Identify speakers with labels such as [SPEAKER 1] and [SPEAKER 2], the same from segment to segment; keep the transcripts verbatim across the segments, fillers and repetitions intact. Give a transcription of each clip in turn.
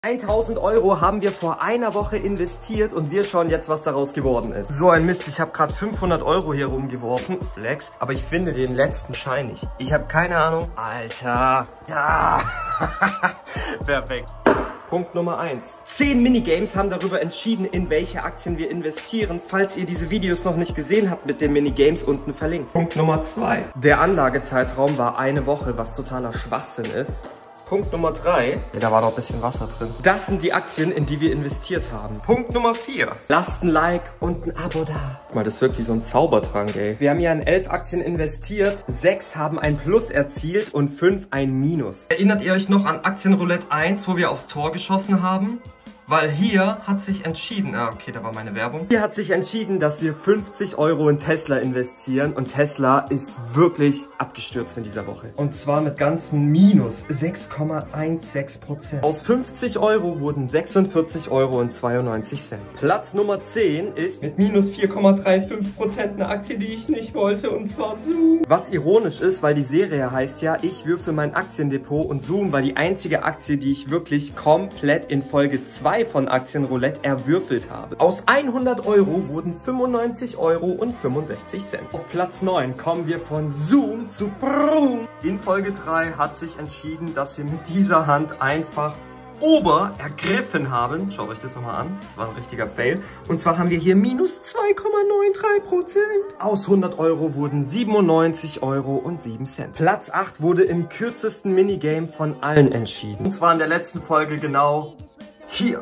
[SPEAKER 1] tausend Euro haben wir vor einer Woche investiert und wir schauen jetzt, was daraus geworden ist. So ein Mist, ich habe gerade fünfhundert Euro hier rumgeworfen, Flex, aber ich finde den letzten Schein nicht. Ich habe keine Ahnung. Alter, ja, perfekt. Punkt Nummer eins. Zehn Minigames haben darüber entschieden, in welche Aktien wir investieren. Falls ihr diese Videos noch nicht gesehen habt, mit den Minigames unten verlinkt. Punkt Nummer zwei. Der Anlagezeitraum war eine Woche, was totaler Schwachsinn ist. Punkt Nummer drei. Ja, da war noch ein bisschen Wasser drin. Das sind die Aktien, in die wir investiert haben. Punkt Nummer vier. Lasst ein Like und ein Abo da. Guck mal, das ist wirklich so ein Zaubertrank, ey. Wir haben hier in elf Aktien investiert. Sechs haben ein Plus erzielt und fünf ein Minus. Erinnert ihr euch noch an Aktienroulette eins, wo wir aufs Tor geschossen haben? Weil hier hat sich entschieden, ah okay, da war meine Werbung. Hier hat sich entschieden, dass wir fünfzig Euro in Tesla investieren und Tesla ist wirklich abgestürzt in dieser Woche. Und zwar mit ganzen Minus sechs Komma sechzehn Prozent. Aus fünfzig Euro wurden sechsundvierzig Euro und zweiundneunzig Cent. Platz Nummer zehn ist mit minus vier Komma fünfunddreißig Prozent eine Aktie, die ich nicht wollte, und zwar Zoom. Was ironisch ist, weil die Serie heißt ja, ich würfel mein Aktiendepot, und Zoom war die einzige Aktie, die ich wirklich komplett in Folge zwei von Aktienroulette erwürfelt habe. Aus hundert Euro wurden fünfundneunzig Euro und fünfundsechzig Cent. Auf Platz neun kommen wir von Zoom zu Brum. In Folge drei hat sich entschieden, dass wir mit dieser Hand einfach Ober ergriffen haben. Schaut euch das nochmal an. Das war ein richtiger Fail. Und zwar haben wir hier minus zwei Komma drei neun Prozent. Aus hundert Euro wurden siebenundneunzig Euro und sieben Cent. Platz acht wurde im kürzesten Minigame von allen entschieden. Und zwar in der letzten Folge genau hier.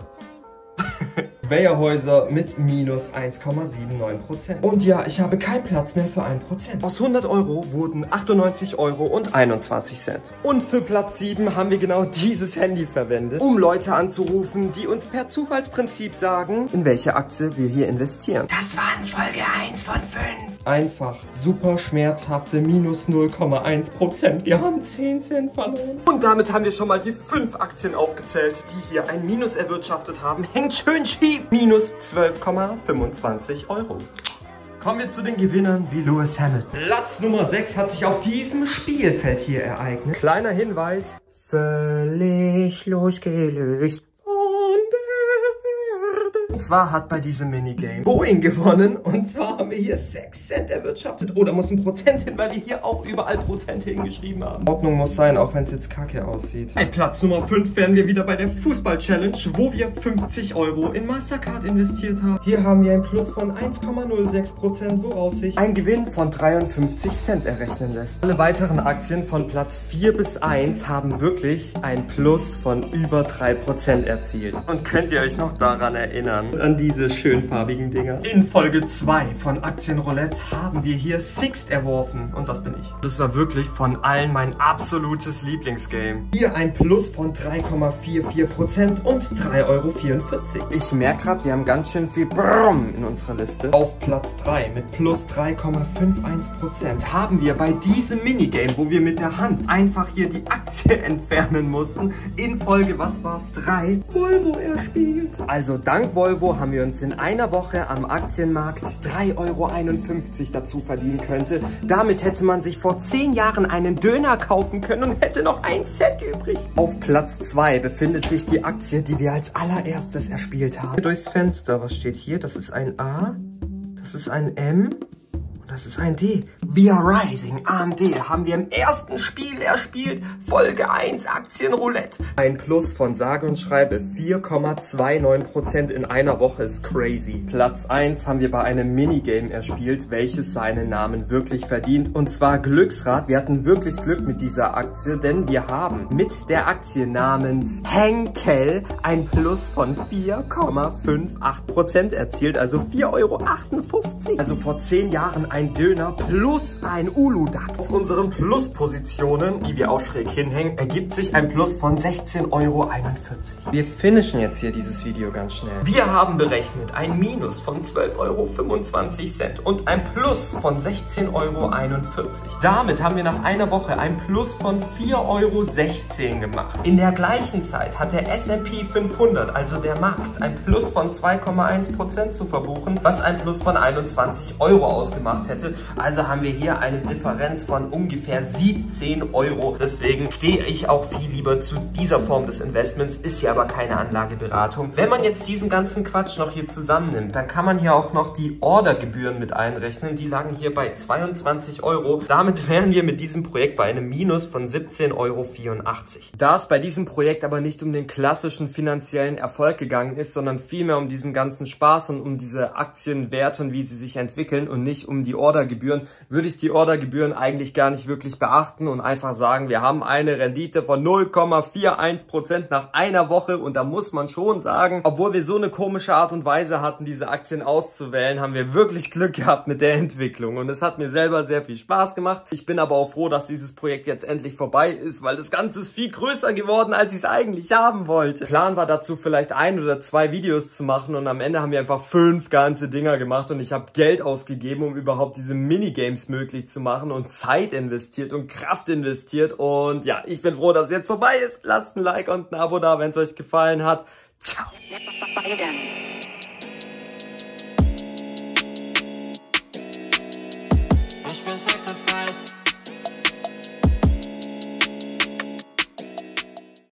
[SPEAKER 1] Weyerhäuser mit minus eins Komma neunundsiebzig Prozent. Und ja, ich habe keinen Platz mehr für ein Prozent. Aus hundert Euro wurden achtundneunzig Euro und einundzwanzig Cent. Und für Platz sieben haben wir genau dieses Handy verwendet, um Leute anzurufen, die uns per Zufallsprinzip sagen, in welche Aktie wir hier investieren. Das war in Folge eins von fünf. Einfach super schmerzhafte minus null Komma eins Prozent. Wir haben zehn Cent verloren. Und damit haben wir schon mal die fünf Aktien aufgezählt, die hier ein Minus erwirtschaftet haben. Hängt schön schief. Minus zwölf Komma fünfundzwanzig Euro. Kommen wir zu den Gewinnern wie Lewis Hamilton. Platz Nummer sechs hat sich auf diesem Spielfeld hier ereignet. Kleiner Hinweis. Völlig losgelöst. Und zwar hat bei diesem Minigame Boeing gewonnen, und zwar haben wir hier sechs Cent erwirtschaftet. Oh, da muss ein Prozent hin, weil wir hier auch überall Prozente hingeschrieben haben. Ordnung muss sein, auch wenn es jetzt kacke aussieht. Bei Platz Nummer fünf wären wir wieder bei der Fußball-Challenge, wo wir fünfzig Euro in Mastercard investiert haben. Hier haben wir ein Plus von eins Komma null sechs Prozent, woraus sich ein Gewinn von dreiundfünfzig Cent errechnen lässt. Alle weiteren Aktien von Platz vier bis eins haben wirklich ein Plus von über drei Prozent erzielt. Und könnt ihr euch noch daran erinnern? An diese schönfarbigen Dinger. In Folge zwei von Aktienroulette haben wir hier Sixt erworfen. Und das bin ich. Das war wirklich von allen mein absolutes Lieblingsgame. Hier ein Plus von drei Komma vierundvierzig Prozent und drei Euro vierundvierzig. Ich merke gerade, wir haben ganz schön viel Brumm in unserer Liste. Auf Platz drei mit plus drei Komma einundfünfzig Prozent haben wir bei diesem Minigame, wo wir mit der Hand einfach hier die Aktie entfernen mussten, in Folge, was war's, drei, Volvo erspielt. Also dank Volvo haben wir uns in einer Woche am Aktienmarkt drei Euro einundfünfzig dazu verdienen könnte. Damit hätte man sich vor zehn Jahren einen Döner kaufen können und hätte noch ein Cent übrig. Auf Platz zwei befindet sich die Aktie, die wir als allererstes erspielt haben. Durchs Fenster, was steht hier? Das ist ein A, das ist ein M. Das ist ein D. We are rising. A M D haben wir im ersten Spiel erspielt. Folge eins Aktienroulette. Ein Plus von sage und schreibe vier Komma neunundzwanzig Prozent in einer Woche ist crazy. Platz eins haben wir bei einem Minigame erspielt, welches seinen Namen wirklich verdient. Und zwar Glücksrad. Wir hatten wirklich Glück mit dieser Aktie, denn wir haben mit der Aktie namens Henkel ein Plus von vier Komma achtundfünfzig Prozent erzielt. Also vier Euro achtundfünfzig. Also vor zehn Jahren ein Ein Döner plus ein Uludag. Aus unseren Pluspositionen, die wir auch schräg hinhängen, ergibt sich ein Plus von sechzehn Euro einundvierzig. Wir finishen jetzt hier dieses Video ganz schnell. Wir haben berechnet ein Minus von zwölf Euro fünfundzwanzig und ein Plus von sechzehn Euro einundvierzig. Damit haben wir nach einer Woche ein Plus von vier Euro sechzehn gemacht. In der gleichen Zeit hat der S und P fünfhundert, also der Markt, ein Plus von zwei Komma eins Prozent zu verbuchen, was ein Plus von einundzwanzig Euro ausgemacht hätte. Also haben wir hier eine Differenz von ungefähr siebzehn Euro. Deswegen stehe ich auch viel lieber zu dieser Form des Investments, ist hier aber keine Anlageberatung. Wenn man jetzt diesen ganzen Quatsch noch hier zusammennimmt, dann kann man hier auch noch die Ordergebühren mit einrechnen. Die lagen hier bei zweiundzwanzig Euro. Damit wären wir mit diesem Projekt bei einem Minus von siebzehn Euro vierundachtzig. Da es bei diesem Projekt aber nicht um den klassischen finanziellen Erfolg gegangen ist, sondern vielmehr um diesen ganzen Spaß und um diese Aktienwerte und wie sie sich entwickeln und nicht um die Ordergebühren, würde ich die Ordergebühren eigentlich gar nicht wirklich beachten und einfach sagen, wir haben eine Rendite von null Komma einundvierzig Prozent nach einer Woche und da muss man schon sagen, obwohl wir so eine komische Art und Weise hatten, diese Aktien auszuwählen, haben wir wirklich Glück gehabt mit der Entwicklung und es hat mir selber sehr viel Spaß gemacht. Ich bin aber auch froh, dass dieses Projekt jetzt endlich vorbei ist, weil das Ganze ist viel größer geworden, als ich es eigentlich haben wollte. Plan war dazu vielleicht ein oder zwei Videos zu machen und am Ende haben wir einfach fünf ganze Dinger gemacht und ich habe Geld ausgegeben, um überhaupt diese Minigames möglich zu machen und Zeit investiert und Kraft investiert und ja, ich bin froh, dass es jetzt vorbei ist. Lasst ein Like und ein Abo da, wenn es euch gefallen hat. Ciao. Ich bin sacrificed.